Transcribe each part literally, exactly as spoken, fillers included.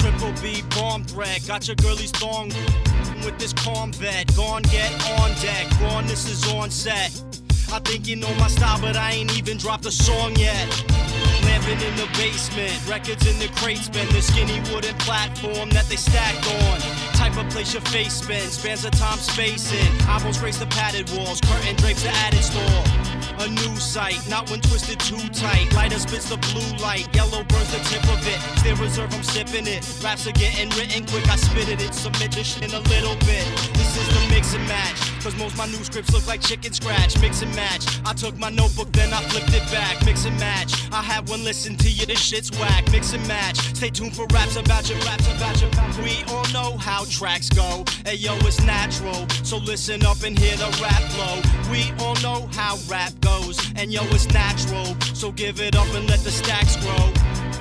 Triple B bomb threat, got your girlies thong with this calm vet. Gone, get on deck, rawness is on set. I think you know my style, but I ain't even dropped a song yet. Lamping in the basement, records in the crates, been the skinny wooden platform that they stacked on. Type of place your face spins, spans of time spacing. Eyeballs grace the padded walls, curtain drapes the added store. A new sight, not when twisted too tight. Lighter spits the blue light, yellow burns the tip of it. Stay reserved, I'm sipping it. Raps are getting written quick, I spitted it. Submit this shit in a little bit. This is the mix and match, cause most my new scripts look like chicken scratch. Mix and match, I took my notebook, then I flipped it back. Mix and match, I had one listen to you, this shit's whack. Mix and match, stay tuned for raps about your raps about your raps. We all know how tracks go, hey yo, it's natural. So listen up and hear the rap flow. We all know how rap goes, and yo, it's natural. So give it up and let the stacks grow.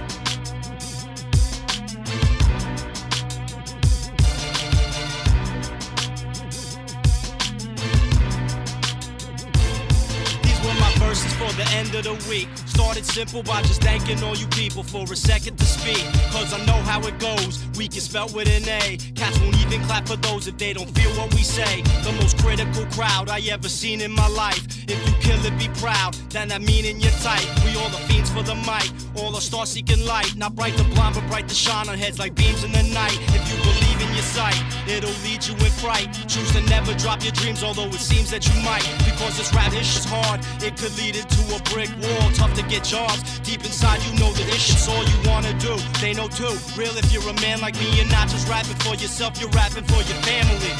Verses for the end of the week. Started simple by just thanking all you people for a second to speak. Cause I know how it goes. Weak is spelled with an A. Cats won't even clap for those if they don't feel what we say. The most critical crowd I ever seen in my life. If you kill it, be proud. Then that meaning you're tight. We all the fiends for the mic. All a star seeking light. Not bright to blind, but bright to shine on heads like beams in the night. If you believe in your sight, it'll lead you in fright. Choose to never drop your dreams, although it seems that you might. Because this rap ish is hard. It could lead into a brick wall, tough to get jobs. Deep inside you know that this shit's all you wanna do. They know too, real if you're a man like me. You're not just rapping for yourself, you're rapping for your family.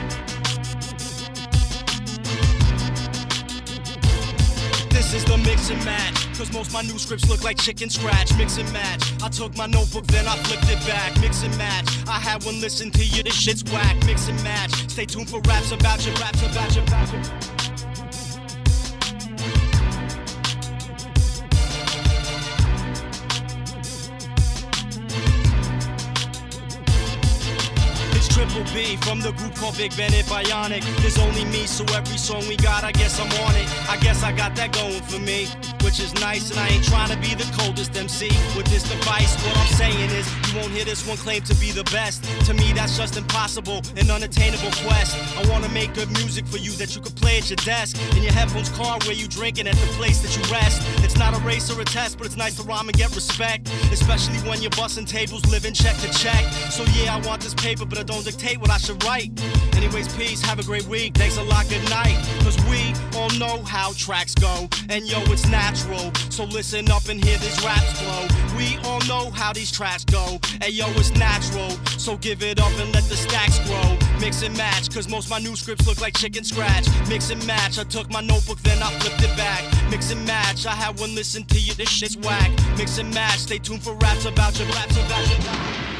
This is the mix and match, cause most my new scripts look like chicken scratch. Mix and match, I took my notebook then I flipped it back. Mix and match, I had one listen to you, this shit's whack. Mix and match, stay tuned for raps about your raps about your raps about your Triple B from the group called Big Bennett Bionic. There's only me, so every song we got, I guess I'm on it. I guess I got that going for me, which is nice, and I ain't trying to be the coldest M C with this device. What I'm saying is, you won't hear this one claim to be the best. To me, that's just impossible, an unattainable quest. I wanna make good music for you that you could play at your desk, in your headphones, car, where you drinking, at the place that you rest. It's not a race or a test, but it's nice to rhyme and get respect, especially when you're busting tables, living check to check. So yeah, I want this paper, but I don't dictate what I should write. Anyways, peace, have a great week, thanks a lot, good night. Cause we all know how tracks go, and yo, it's natural. So listen up and hear these raps flow. We all know how these tracks go, and yo, it's natural. So give it up and let the stacks grow. Mix and match, cause most my new scripts look like chicken scratch. Mix and match, I took my notebook then I flipped it back. Mix and match, I had one listen to you, this shit's whack. Mix and match, stay tuned for raps about your raps about your